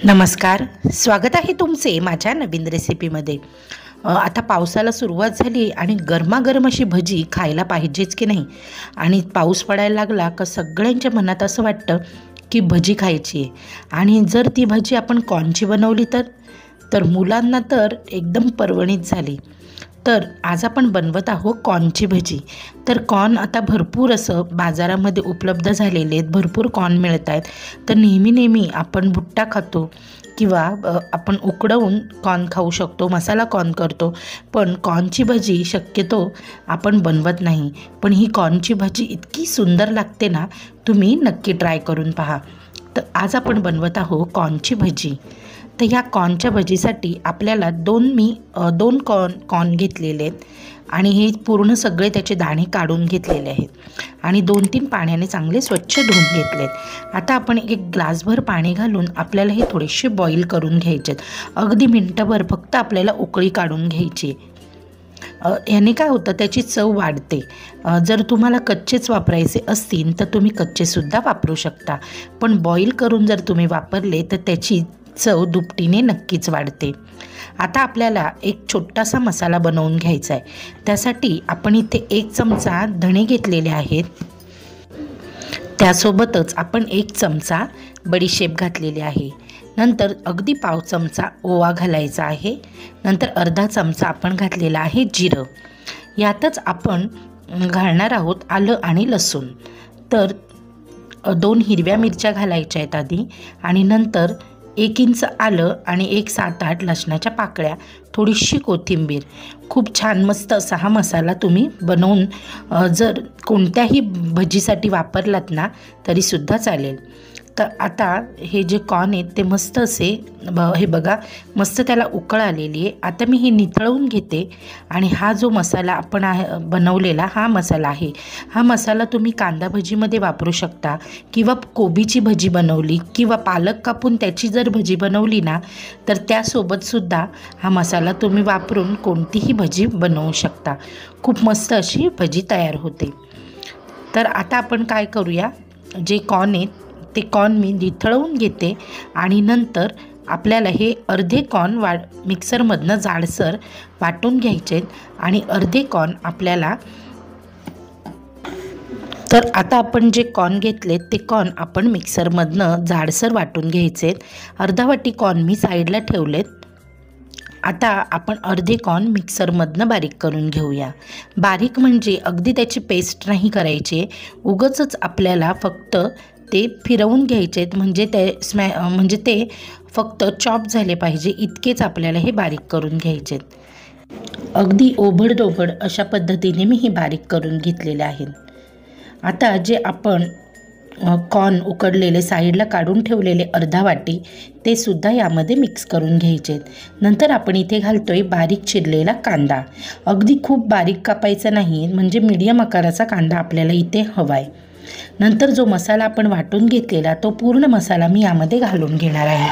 नमस्कार, स्वागत आहे तुमचे माझ्या नवीन रेसिपीमध्ये। आता पावसाला सुरुवात झाली आणि गरमागरम अशी भजी खायला पाहिजेच की नाही। आणि पाऊस पडायला लागला का सगळ्यांच्या मनात असं वाटतं की भजी खायची आहे। आणि जर ती भजी आपण कॉर्नची बनवली तर मुलांना तर एकदम पर्वणीत झाली। तर आज आपण बनवत आहोत कॉर्नची भजी। तर कॉर्न आता भरपूर असं बाजारामध्ये उपलब्ध झालेले आहेत, भरपूर कॉर्न मिळत आहेत। तर नेहमी आपण भुट्टा खातो किंवा आपण उकडवून कॉर्न खाऊ शकतो, मसाला कॉर्न करतो, पण कॉर्नची भजी शक्यतो आपण बनवत नाही। पण ही कॉर्नची भजी इतकी सुंदर लागते ना, तुम्ही नक्की ट्राय करून पहा। तर आज आपण बनवत आहोत कॉर्नची भजी। तर ह्या कॉर्नच्या भजीसाठी आपल्याला दोन कॉर्न घेतलेले आहेत आणि हे पूर्ण सगळे त्याचे दाणे काढून घेतलेले आहेत आणि 2-3 पाण्याने चांगले स्वच्छ धुवून घेतलेत। आता आपण एक ग्लासभर पाणी घालून आपल्याला हे थोडेसे बॉईल करून घ्यायचे। अगदी मिनटभर फक्त आपल्याला उकळी काढून घ्यायची। याने काय होतं, त्याची चव वाढते। जर तुम्हाला कच्चेच वापरायचे असतील तर तुम्ही कच्चेसुद्धा वापरू शकता, पण बॉईल करून जर तुम्ही वापरले तर त्याची चव दुपटीने नक्कीच वाढते। आता आपल्याला एक छोटासा मसाला बनवून घ्यायचा आहे। त्यासाठी आपण इथे 1 चमचा धणे घेतलेले आहेत, त्यासोबतच आपण 1 चमचा बडीशेप घातलेली आहे। नंतर अगदी पाव चमचा ओवा घालायचा आहे। नंतर अर्धा चमचा आपण घातलेला आहे जिरं। यातच आपण घालणार आहोत आलं आणि लसूण। तर 2 हिरव्या मिरच्या घालायच्या आहेत आधी, आणि नंतर 1 इंच आलं आणि 7-8 लसणाच्या पाकळ्या, थोडीशी कोथिंबीर। खूप छान मस्त असा हा मसाला तुम्ही बनवून जर कोणत्याही भजीसाठी वापरलात ना तरीसुद्धा चालेल। तर आता हे जे कॉर्न आहेत ते मस्त असे हे बघा, मस्त त्याला उकळ आलेली आहे। आता मी हे निथळवून घेते आणि हा जो मसाला आपण बनवलेला हा मसाला आहे। हा मसाला तुम्ही कांदा भजीमध्ये वापरू शकता किंवा कोबीची भजी बनवली किंवा पालक कापून त्याची जर भजी बनवली ना तर त्यासोबतसुद्धा हा मसाला तुम्ही वापरून कोणतीही भजी बनवू शकता। खूप मस्त अशी भजी तयार होते। तर आता आपण काय करूया, जे कॉर्न आहेत ते कॉर्न मी निथळवून घेते आणि नंतर आपल्याला हे अर्धे कॉर्न मिक्सरमधनं जाडसर वाटून घ्यायचे आणि अर्धे कॉर्न आपल्याला, तर आता आपण जे कॉर्न घेतलेत ते कॉर्न आपण मिक्सरमधनं जाडसर वाटून घ्यायचे। अर्धा वाटी कॉर्न मी साईडला ठेवलेत। आता आपण अर्धे कॉर्न मिक्सरमधनं बारीक करून घेऊया। बारीक म्हणजे अगदी त्याची पेस्ट नाही करायची, उगाचच आपल्याला फक्त ते फिरवून घ्यायचे, म्हणजे ते फक्त चॉप झाले पाहिजे इतकेच आपल्याला हे बारीक करून घ्यायचे। अगदी ओबडधोबड अशा पद्धतीने मी हे बारीक करून घेतलेले आहेत। आता जे आपण कॉर्न उकडलेले साईडला काढून ठेवलेले अर्धा वाटी ते सुद्धा यामध्ये मिक्स करून घ्यायचे। नंतर आपण इथे घालतोय बारीक चिरलेला कांदा। अगदी खूप बारीक कापायचा नाही, म्हणजे मीडियम आकाराचा कांदा आपल्याला इथे हवा आहे। नंतर जो मसाला आपण वाटून घेतलेला तो पूर्ण मसाला मी यामध्ये घालून घेणार आहे।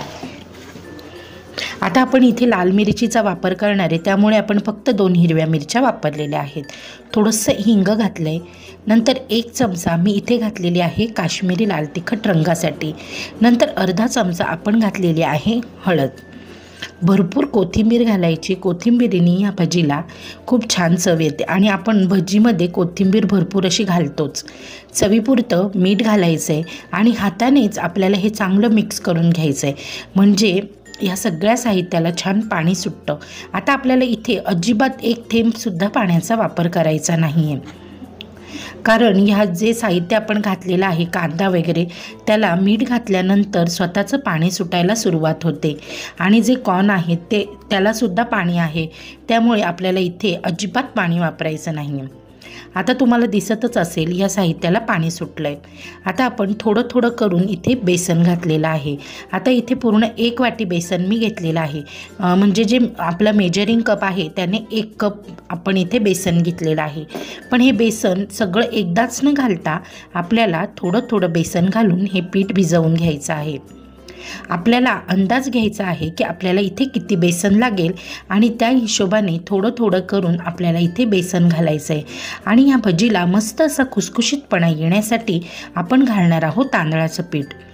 आता आपण इथे लाल मिरचीचा वापर करणार आहे, त्यामुळे आपण फक्त 2 हिरव्या मिरच्या वापरलेल्या आहेत। थोडंसं हिंग घातलं आहे। नंतर 1 चमचा मी इथे घातलेली आहे काश्मीरी लाल तिखट रंगासाठी। नंतर अर्धा चमचा आपण घातलेली आहे हळद। भरपूर कोथिंबीर घालायची, कोथिंबीरीने या भजीला खूप छान चव येते आणि आपण भजीमध्ये कोथिंबीर भरपूर अशी घालतोच। चवीपुरतं मीठ घालायचं आहे आणि हातानेच आपल्याला हे चांगलं मिक्स करून घ्यायचं आहे, म्हणजे या सगळ्या साहित्याला छान पाणी सुटतं। आता आपल्याला इथे अजिबात 1 थेंबसुद्धा पाण्याचा वापर करायचा नाही आहे, कारण ह्या जे साहित्य आपण घातलेलं आहे कांदा वगैरे त्याला मीठ घातल्यानंतर स्वतःचं पाणी सुटायला सुरुवात होते आणि जे कॉर्न आहेत त्यालासुद्धा पाणी आहे, त्यामुळे आपल्याला इथे अजिबात पाणी वापरायचं नाही आहे। आता तुम्हाला दिसतच असेल या साहित्याला पाणी सुटलं आहे। आता आपण थोडं करून इथे बेसन घातलेलं आहे। आता इथे पूर्ण 1 वाटी बेसन मी घेतलेलं आहे, म्हणजे जे आपला मेजरिंग कप आहे त्याने 1 कप आपण इथे बेसन घेतलेलं आहे। पण हे बेसन सगळं एकदाच न घालता आपल्याला थोडं बेसन घालून हे पीठ भिजवून घ्यायचं आहे। आपल्याला अंदाज घ्यायचा आहे की आपल्याला इथे किती बेसन लागेल आणि त्या हिशोबाने थोडं करून आपल्याला इथे बेसन घालायचं आहे। आणि ह्या भजीला मस्त असा खुसखुशीतपणा येण्यासाठी आपण घालणार आहोत तांदळाचं पीठ।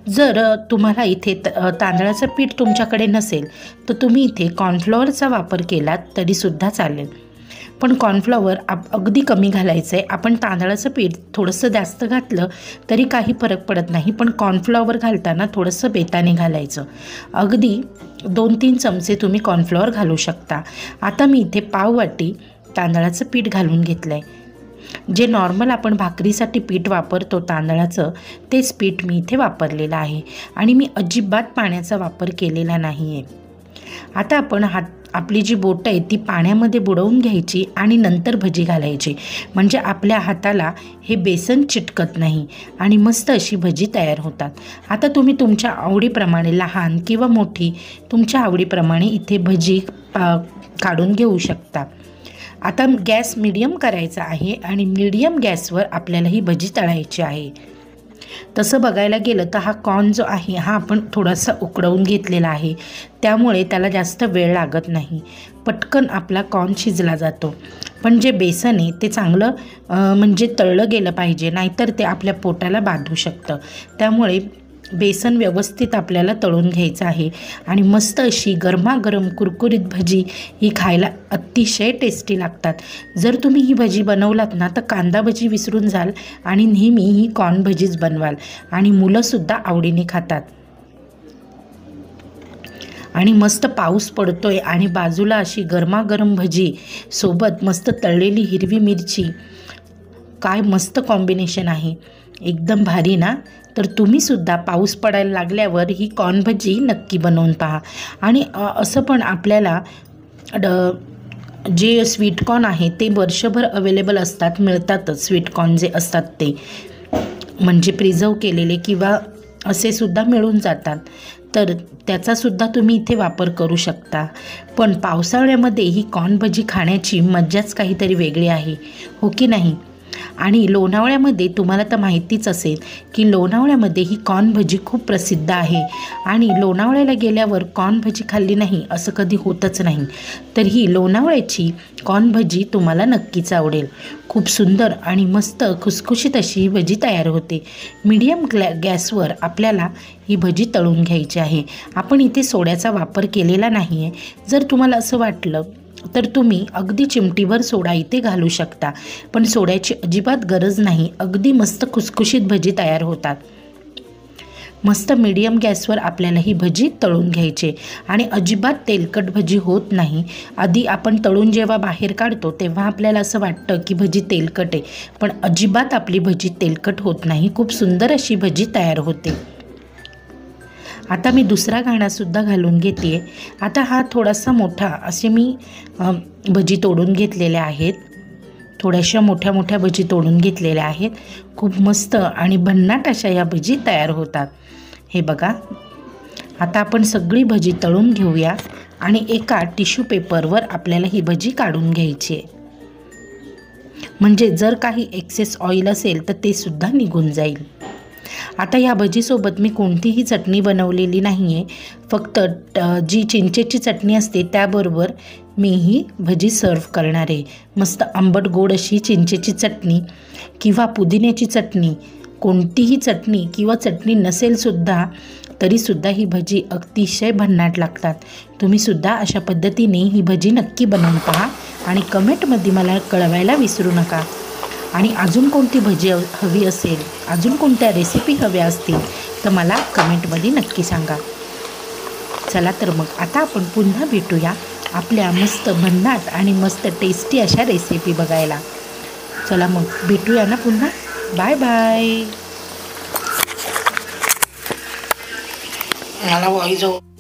जर तुम्हाला इथे तांदळाचं पीठ तुमच्याकडे नसेल तर तुम्ही इथे कॉर्नफ्लॉवरचा वापर केलात तरीसुद्धा चालेल. पण कॉर्नफ्लॉवर अगदी कमी घालायचं आहे. आपण तांदळाचं पीठ थोडंसं जास्त घातलं तरी काही फरक पडत नाही, पण कॉर्नफ्लॉवर घालताना थोडंसं बेताने घालायचं. अगदी 2-3 चमचे तुम्ही कॉर्नफ्लॉवर घालू शकता. आता मी इथे पाववाटी तांदळाचं पीठ घालून घेतलं आहे. जे नॉर्मल आपण भाकरीसाठी पीठ वापरतो तांदळाचं, तेच पीठ मी इथे वापरलेलं आहे आणि मी अजिबात पाण्याचा वापर केलेला नाही आहे. आता आपण आपली जी बोटं आहे ती पाण्यामध्ये बुडवून घ्यायची आणि नंतर भजी घालायची, म्हणजे आपल्या हाताला हे बेसन चिटकत नाही आणि मस्त अशी भजी तयार होतात. आता तुम्ही तुमच्या आवडीप्रमाणे लहान किंवा मोठी तुमच्या आवडीप्रमाणे इथे भजी काढून घेऊ शकता. आता गॅस मीडियम करायचा आहे आणि मीडियम गॅसवर आपल्याला ही भजी तळायची आहे. तसं बघायला गेलं तर हा कॉर्न जो आहे हा आपण थोडासा उकडवून घेतलेला आहे, त्यामुळे त्याला जास्त वेळ लागत नाही, पटकन आपला कॉर्न शिजला जातो. पण जे बेसन आहे ते चांगलं म्हणजे तळलं गेलं पाहिजे, नाहीतर ते आपल्या पोटाला बाधू शकतं. त्यामुळे बेसन व्यवस्थित आपल्याला तळून घ्यायचं आहे आणि मस्त अशी गरमागरम कुरकुरीत भजी ही खायला अतिशय टेस्टी लागतात. जर तुम्ही ही भजी बनवलात ना तर कांदा भजी विसरून जाल आणि नेहमी ही कॉर्न भजीच बनवाल आणि मुलंसुद्धा आवडीने खातात. आणि मस्त पाऊस पडतोय आणि बाजूला अशी गरमागरम भजी सोबत मस्त तळलेली हिरवी मिरची, काय मस्त कॉम्बिनेशन आहे, एकदम भारी ना. तर तुम्हीसुद्धा पाऊस पडायला लागल्यावर ही कॉर्न भजी नक्की बनवून पहा. आणि असं पण आपल्याला जे स्वीटकॉर्न आहे ते वर्षभर अवेलेबल असतात, मिळतातच. स्वीटकॉर्न जे असतात ते म्हणजे प्रिझर्व केलेले किंवा असे सुद्धा मिळून जातात, तर त्याचासुद्धा तुम्ही इथे वापर करू शकता. पण पावसाळ्यामध्ये ही कॉर्न भजी खाण्याची मज्जाच काहीतरी वेगळी आहे, हो की नाही. आणि लोणावळ्यामध्ये तुम्हाला तर माहितीच असेल की लोणावळ्यामध्ये ही कॉर्न भजी खूप प्रसिद्ध आहे आणि लोणावळ्याला गेल्यावर कॉर्न भजी खाल्ली नाही असं कधी होतच नाही. तर ही लोणावळ्याची कॉर्न भजी तुम्हाला नक्कीच आवडेल. खूप सुंदर आणि मस्त खुसखुशीत अशी ही भजी तयार होते. मीडियम गॅसवर आपल्याला ही भजी तळून घ्यायची आहे. आपण इथे सोड्याचा वापर केलेला नाही आहे. जर तुम्हाला असं वाटलं तर तुम्ही अगदी चिमटीभर सोडा इथे घालू शकता, पण सोड्याची अजिबात गरज नाही. अगदी मस्त खुसखुशीत भजी तयार होतात. मस्त मीडियम गॅसवर आपल्याला ही भजी तळून घ्यायची आणि अजिबात तेलकट भजी होत नाही. आधी आपण तळून जेव्हा बाहेर काढतो तेव्हा आपल्याला असं वाटतं की भजी तेलकट आहे, पण अजिबात आपली भजी तेलकट होत नाही. खूप सुंदर अशी भजी तयार होते. आता मी दुसरा घाणासुद्धा घालून घेते. आता हा थोडासा मोठा असे मी भजी तोडून घेतलेल्या आहेत. थोड्याशा मोठ्या मोठ्या भजी तोडून घेतलेल्या आहेत. खूप मस्त आणि भन्नाट अशा या भजी तयार होतात. हे बघा, आता आपण सगळी भजी तळून घेऊया आणि एका टिश्यू पेपरवर आपल्याला ही भजी काढून घ्यायची आहे, म्हणजे जर काही एक्सेस ऑइल असेल तर ते सुद्धा निघून जाईल. आता या भजीसोबत मी कोणतीही चटणी बनवलेली नाही आहे, फक्त जी चिंचेची चटणी असते त्याबरोबर मी ही भजी सर्व करणार आहे. मस्त आंबट गोड अशी चिंचेची चटणी किंवा पुदिन्याची चटणी, कोणतीही चटणी किंवा चटणी नसेलसुद्धा तरीसुद्धा ही भजी अतिशय भन्नाट लागतात. तुम्हीसुद्धा अशा पद्धतीने ही भजी नक्की बनवून पहा आणि कमेंटमध्ये मला कळवायला विसरू नका. आणि अजून कोणती भजी हवी असेल, अजून कोणत्या रेसिपी हव्या असतील तर मला कमेंटमध्ये नक्की सांगा. चला तर मग आता आपण पुन्हा भेटूया आपल्या मस्त भन्नाट आणि मस्त टेस्टी अशा रेसिपी बघायला. चला मग भेटूया ना पुन्हा. Bye bye. मला वॉइस